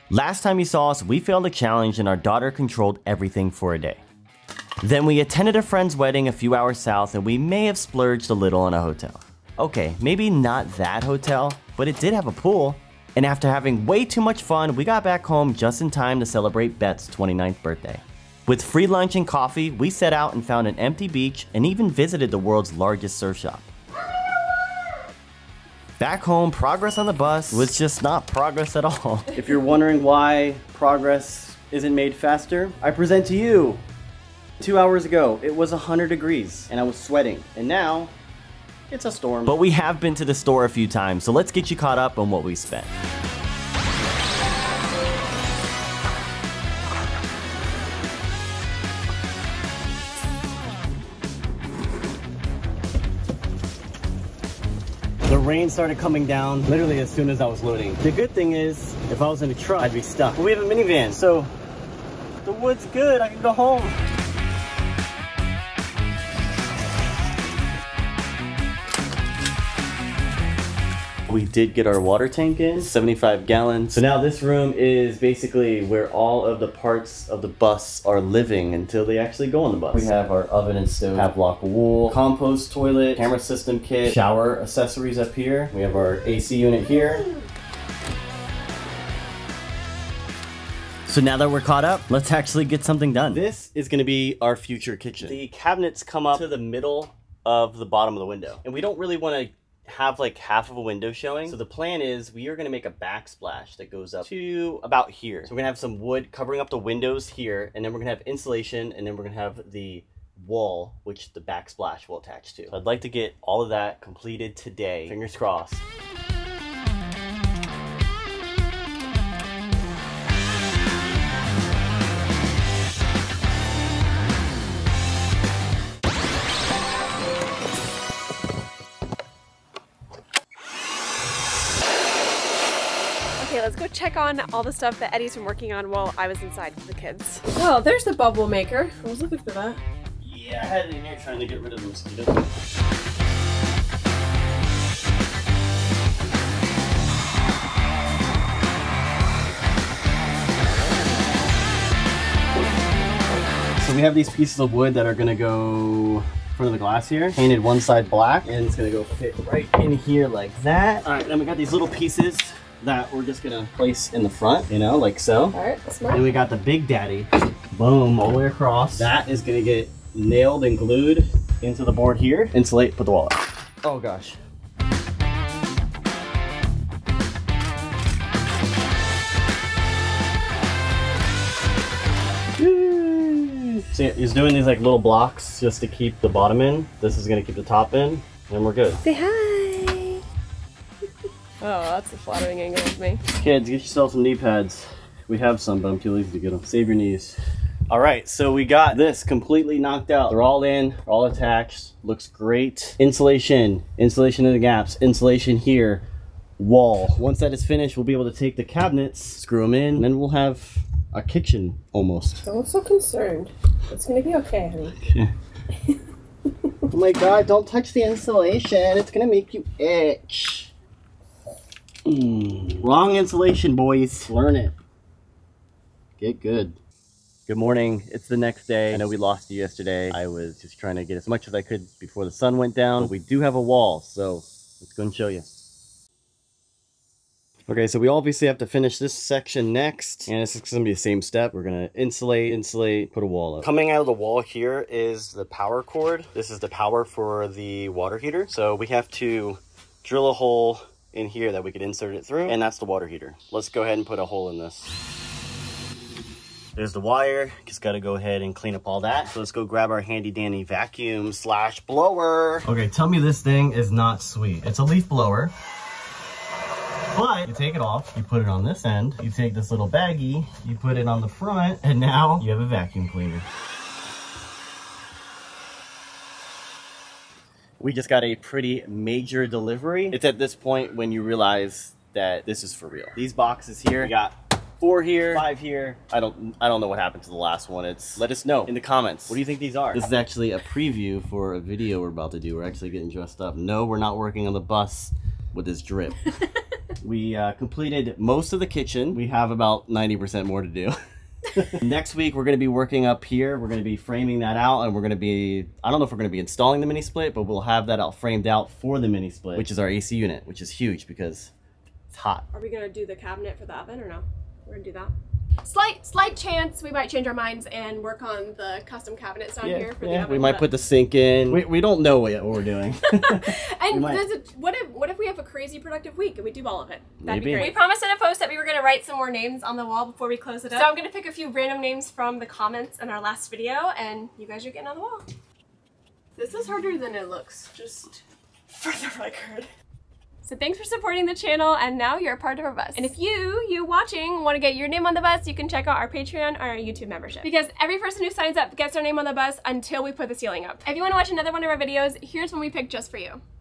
Last time you saw us, we failed a challenge and our daughter controlled everything for a day. Then we attended a friend's wedding a few hours south and we may have splurged a little on a hotel. Okay, maybe not that hotel, but it did have a pool. And after having way too much fun, we got back home just in time to celebrate Beth's 29th birthday. With free lunch and coffee, we set out and found an empty beach and even visited the world's largest surf shop. Back home, progress on the bus was just not progress at all. If you're wondering why progress isn't made faster, I present to you 2 hours ago, it was 100 degrees and I was sweating, and now it's a storm. But we have been to the store a few times, so let's get you caught up on what we spent. The rain started coming down literally as soon as I was loading. The good thing is, if I was in a truck, I'd be stuck. But we have a minivan, so the wood's good. I can go home. We did get our water tank in, 75 gallons. So now this room is basically where all of the parts of the bus are living until they actually go on the bus. We have our oven and stove, Havelock wool, compost toilet, camera system kit, shower accessories up here. We have our AC unit here. So now that we're caught up, let's actually get something done. This is gonna be our future kitchen. The cabinets come up to the middle of the bottom of the window. And we don't really wanna have like half of a window showing. So the plan is we are gonna make a backsplash that goes up to about here. So we're gonna have some wood covering up the windows here, and then we're gonna have insulation, and then we're gonna have the wall, which the backsplash will attach to. So I'd like to get all of that completed today. Fingers crossed. Let's go check on all the stuff that Eddie's been working on while I was inside with the kids. Oh, there's the bubble maker. I was looking for that. Yeah, I had it in here trying to get rid of the mosquitoes. So we have these pieces of wood that are gonna go in front of the glass here, painted one side black, and it's gonna go fit right in here like that. All right, then we got these little pieces that we're just gonna place in the front, you know, like so. All right, that's smart. Then we got the Big Daddy, boom, all the way across. That is gonna get nailed and glued into the board here. Insulate, put the wall up. Oh gosh. So yeah, he's doing these like little blocks just to keep the bottom in. This is gonna keep the top in, and we're good. Say hi. Oh, that's a flattering angle of me. Kids, get yourself some knee pads. We have some, but I'm too lazy to get them. Save your knees. All right, so we got this completely knocked out. They're all in, all attached. Looks great. Insulation, insulation in the gaps, insulation here, wall. Once that is finished, we'll be able to take the cabinets, screw them in, and then we'll have a kitchen almost. Don't look so concerned. It's gonna be okay, honey. Okay. Oh my God, don't touch the insulation. It's gonna make you itch. Wrong insulation, boys. Learn it. Get good. Good morning. It's the next day. I know we lost you yesterday. I was just trying to get as much as I could before the sun went down. But we do have a wall, so let's go and show you. Okay, so we obviously have to finish this section next, and this is gonna be the same step. We're gonna insulate, put a wall up. Coming out of the wall here is the power cord. This is the power for the water heater. So we have to drill a hole in here that we could insert it through, and that's the water heater. Let's go ahead and put a hole in this. There's the wire. Just gotta go ahead and clean up all that. So let's go grab our handy dandy vacuum slash blower. Okay, tell me this thing is not sweet. It's a leaf blower, but you take it off, you put it on this end, you take this little baggie, you put it on the front, and now you have a vacuum cleaner. We just got a pretty major delivery. It's at this point when you realize that this is for real. These boxes here, we got 4 here, 5 here. I don't know what happened to the last one. Let us know in the comments. What do you think these are? This is actually a preview for a video we're about to do. We're actually getting dressed up. No, we're not working on the bus with this drip. We completed most of the kitchen. We have about 90% more to do. Next week, we're going to be working up here. We're going to be framing that out, and we're going to be, I don't know if we're going to be installing the mini split, but we'll have that out framed out for the mini split, which is our AC unit, which is huge because it's hot. Are we going to do the cabinet for the oven or no? We're going to do that. Slight chance we might change our minds and work on the custom cabinets down here for the oven. We might put the sink in. We don't know yet what we're doing. And what if we have a crazy productive week and we do all of it? That'd Maybe. be great. We promised in a post that we were going to write some more names on the wall before we close it up. So I'm going to pick a few random names from the comments in our last video, and you guys are getting on the wall. This is harder than it looks, just for the record. So thanks for supporting the channel, and now you're a part of our bus. And if you watching want to get your name on the bus, you can check out our Patreon or our YouTube membership. Because every person who signs up gets their name on the bus until we put the ceiling up. If you want to watch another one of our videos, here's one we picked just for you.